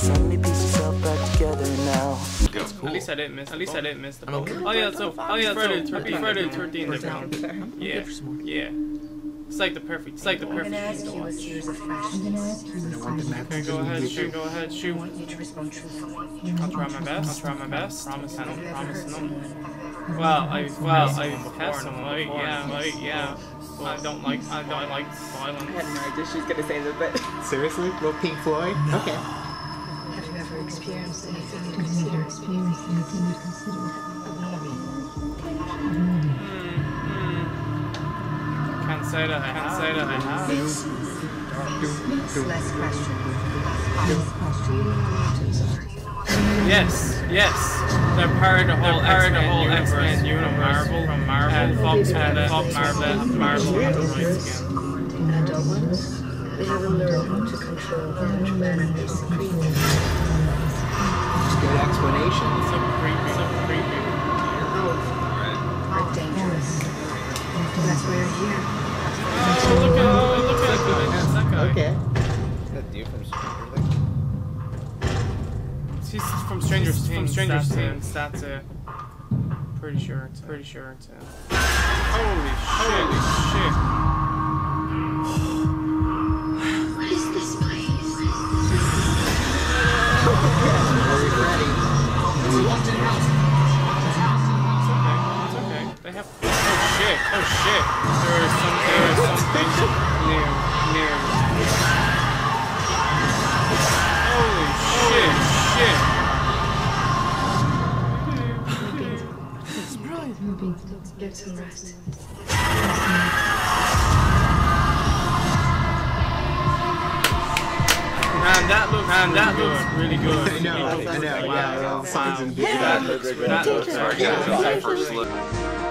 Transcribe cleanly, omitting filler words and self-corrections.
Suddenly piece yourself back together now. That's cool. At least I didn't miss. At least I didn't miss the boat. Okay. Oh yeah, so Friday the 13th. Yeah, yeah. It's like the perfect. It's like the perfect. ask you a series of questions. Okay, go ahead, shoot. Go ahead, I shoot. want you to respond truthfully. I'll try my best. I'll try my best. Promise. I don't promise no. Well, I had someone. Yeah. Well, I don't like I violence. had no idea she was gonna say that, but Seriously? Little Pink Floyd? No. Okay. Have you ever experienced anything you consider Can't say that I have. less questions? Do you know what mutants are? Yes. They're part of the whole X-Men universe from Marvel and Fox Marvel had the rights again. Adult ones? They haven't learned how to control how much venom they secrete. Good explanation. So creepy. Are dangerous. That's why you're here. Oh, look at that guy. Okay. That dude from Stranger Things. He's from Stranger Things. That's it. Pretty sure it's Holy shit. What is this place? It's okay. They have. Oh shit. There is something near. Holy shit. Get some rest. Man, that looks really good. I know. Yeah, signs and That looks really good. Sorry, guys. First look.